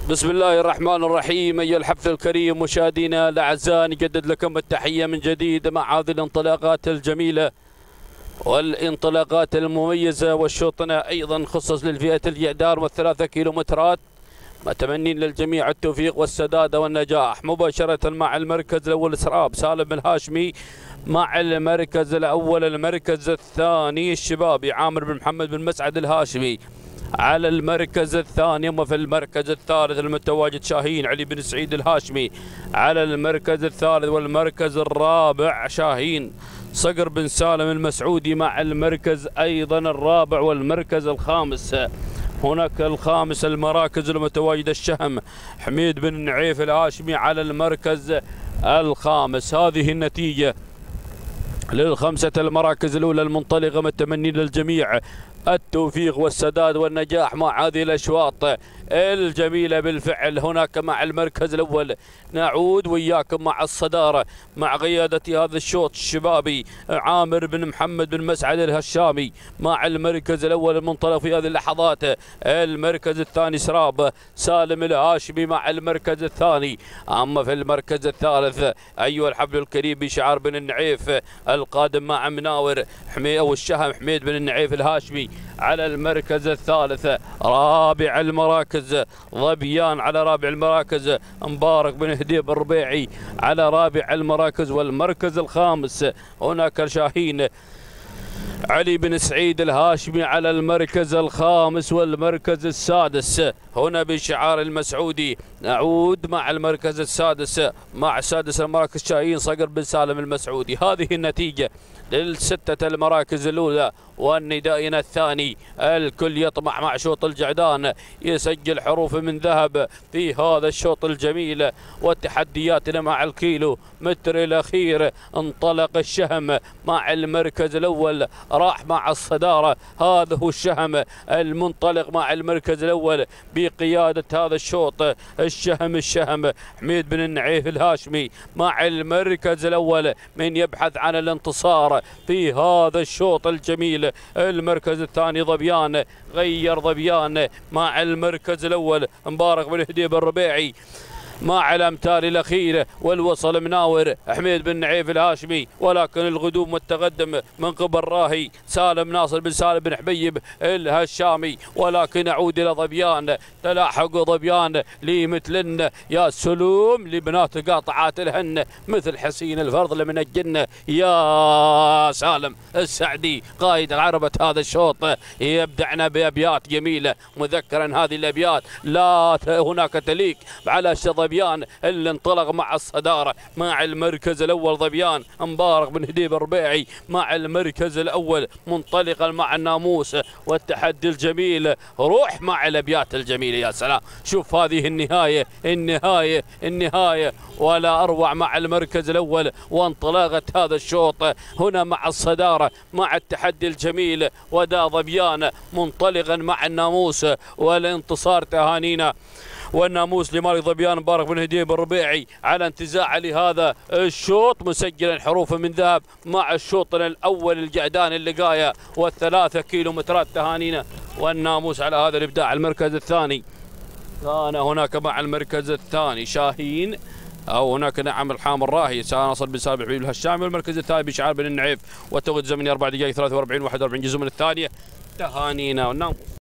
بسم الله الرحمن الرحيم. أيها الحفل الكريم مشاهدينا الأعزاء، نجدد لكم التحية من جديد مع هذه الانطلاقات الجميلة والانطلاقات المميزة، والشوطنا أيضا خصص للفئة الجعدان والثلاثة كيلومترات، متمنين للجميع التوفيق والسداد والنجاح. مباشرة مع المركز الأول سراب سالم بن هاشمي، مع المركز الأول المركز الثاني الشبابي عامر بن محمد بن مسعد الهاشمي على المركز الثاني، وفي المركز الثالث المتواجد شاهين علي بن سعيد الهاشمي على المركز الثالث، والمركز الرابع شاهين صقر بن سالم المسعودي مع المركز أيضا الرابع، والمركز الخامس هناك الخامس المراكز المتواجدة الشهم حميد بن نعيف الهاشمي على المركز الخامس. هذه النتيجة للخمسة المراكز الأولى المنطلقة، متمنين للجميع التوفيق والسداد والنجاح مع هذه الأشواط الجميلة. بالفعل هناك مع المركز الأول نعود وياكم مع الصدارة مع قيادة هذا الشوط الشبابي عامر بن محمد بن مسعد الهشامي مع المركز الأول المنطلق في هذه اللحظات. المركز الثاني سراب سالم الهاشمي مع المركز الثاني. أما في المركز الثالث أيها الحفل الكريم بشعار بن النعيف القادم مع مناور أو الشهم حميد بن النعيف الهاشمي على المركز الثالث. رابع المراكز ظبيان على رابع المراكز مبارك بن هديب الربيعي على رابع المراكز، والمركز الخامس هناك شاهين علي بن سعيد الهاشمي على المركز الخامس، والمركز السادس هنا بشعار المسعودي. نعود مع المركز السادس مع سادس المراكز شاهين صقر بن سالم المسعودي. هذه النتيجة للستة المراكز الأولى، والندائنا الثاني الكل يطمح مع شوط الجعدان يسجل حروف من ذهب في هذا الشوط الجميل. والتحدياتنا مع الكيلو متر الأخير انطلق الشهم مع المركز الأول، راح مع الصدارة. هذا هو الشهم المنطلق مع المركز الأول بقيادة هذا الشوط الشهم حميد بن النعيف الهاشمي مع المركز الأول من يبحث عن الانتصار في هذا الشوط الجميل. المركز الثاني ظبيان غير ظبيان مع المركز الأول مبارك بن هديب الربيعي مع الامتار الاخيره، والوصل مناور حميد بن نعيف الهاشمي، ولكن الغدوم والتقدم من قبل راهي سالم ناصر بن سالم بن حبيب الهشامي. ولكن اعود الى ظبيان، تلاحقوا ظبيان لمثلن يا سلوم لبنات قاطعات الهن مثل حسين الفرض من الجنه. يا سالم السعدي قائد عربة هذا الشوط يبدعنا بابيات جميله، مذكرا هذه الابيات لا هناك تليق على ظبيان اللي انطلق مع الصدارة مع المركز الأول. ظبيان مبارك بن هديب الربيعي مع المركز الأول منطلقا مع الناموس والتحدي الجميل. روح مع الأبيات الجميلة. يا سلام، شوف هذه النهاية ولا أروع مع المركز الأول وانطلاقة هذا الشوط هنا مع الصدارة مع التحدي الجميل. ودا ظبيان منطلقا مع الناموس والانتصار. تهانينا والناموس لمالك ظبيان مبارك بن هديب الربيعي على انتزاع لهذا الشوط مسجلا حروف من ذهب مع الشوط الأول الجعدان اللقاية والثلاثة كيلومترات. تهانينا والناموس على هذا الإبداع. المركز الثاني كان هناك مع المركز الثاني شاهين أو هناك نعم الحام الراهي ناصر بن سالم حبيب الهشامي، والمركز الثاني بشعار بن النعيف، والتوقيت الزمني 4 دقائق 43 41 جزء من الثانية. تهانينا والناموس.